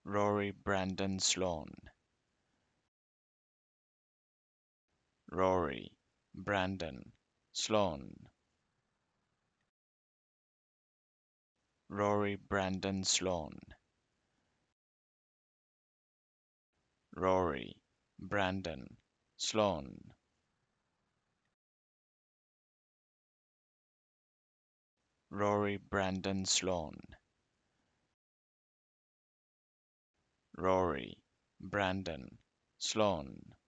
Rory, Brandon, Sloane. Rory, Brandon, Sloane. Rory, Brandon, Sloane. Rory, Brandon, Sloane. Rory, Brandon, Sloane. Rory, Brandon, Sloane.